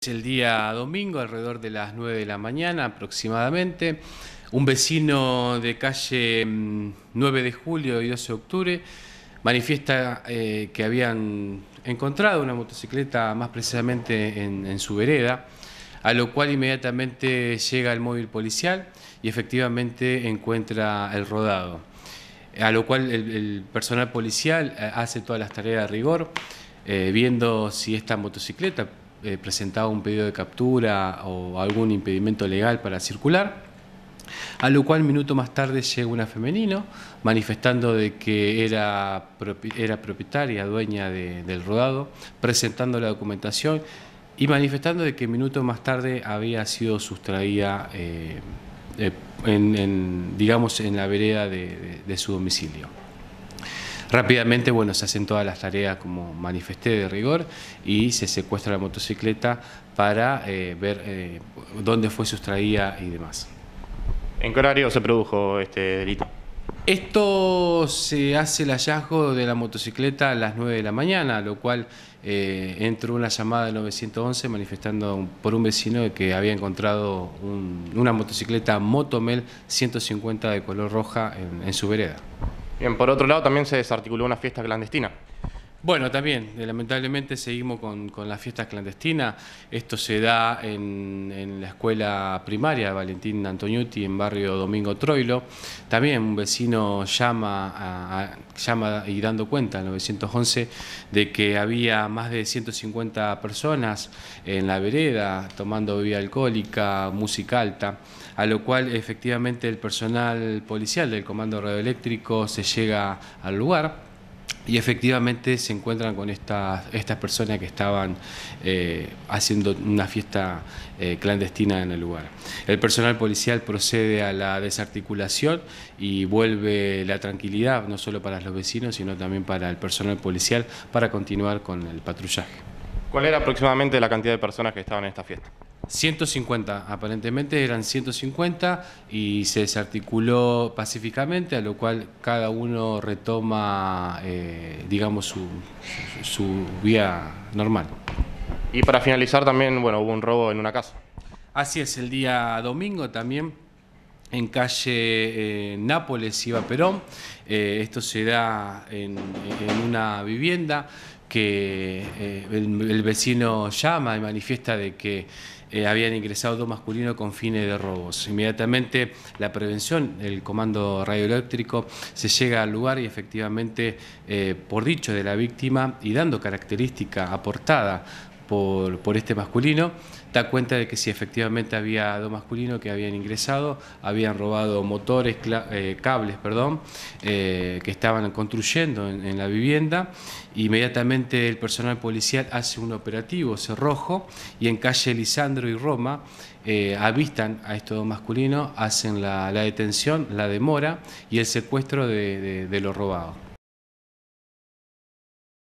El día domingo, alrededor de las 9 de la mañana aproximadamente, un vecino de calle 9 de julio y 12 de octubre manifiesta que habían encontrado una motocicleta, más precisamente en su vereda, a lo cual inmediatamente llega el móvil policial y efectivamente encuentra el rodado. A lo cual el personal policial hace todas las tareas de rigor, viendo si esta motocicleta presentaba un pedido de captura o algún impedimento legal para circular, a lo cual minuto más tarde llega una femenino manifestando de que era propietaria, dueña del rodado, presentando la documentación y manifestando de que minutos más tarde había sido sustraída digamos, en la vereda de su domicilio. Rápidamente, bueno, se hacen todas las tareas, como manifesté, de rigor, y se secuestra la motocicleta para ver dónde fue sustraída y demás. ¿En qué horario se produjo este delito? Esto se hace el hallazgo de la motocicleta a las 9 de la mañana, lo cual entró una llamada del 911 manifestando por un vecino de que había encontrado una motocicleta Motomel 150 de color roja en su vereda. Bien, por otro lado también se desarticuló una fiesta clandestina. Bueno, también, lamentablemente seguimos con las fiestas clandestinas. Esto se da en la escuela primaria Valentín Antoniuti, en barrio Domingo Troilo. También un vecino llama y dando cuenta al 911 de que había más de 150 personas en la vereda tomando bebida alcohólica, música alta, a lo cual efectivamente el personal policial del Comando Radioeléctrico se llega al lugar. Y efectivamente se encuentran con estas personas que estaban haciendo una fiesta clandestina en el lugar. El personal policial procede a la desarticulación y vuelve la tranquilidad, no solo para los vecinos, sino también para el personal policial, para continuar con el patrullaje. ¿Cuál era aproximadamente la cantidad de personas que estaban en esta fiesta? 150, aparentemente eran 150 y se desarticuló pacíficamente, a lo cual cada uno retoma, digamos, su vía normal. Y para finalizar también, bueno, hubo un robo en una casa. Así es, el día domingo también en calle Nápoles, Iba Perón. Esto se da en una vivienda que el vecino llama y manifiesta de que habían ingresado dos masculinos con fines de robos. Inmediatamente la prevención, el Comando Radioeléctrico, se llega al lugar y efectivamente, por dicho de la víctima y dando característica aportada por este masculino, da cuenta de que sí, efectivamente había dos masculinos que habían ingresado, habían robado motores, cables, que estaban construyendo en la vivienda. Inmediatamente el personal policial hace un operativo cerrojo y en calle Lisandro y Roma avistan a estos dos masculinos, hacen la detención, la demora y el secuestro de lo robado.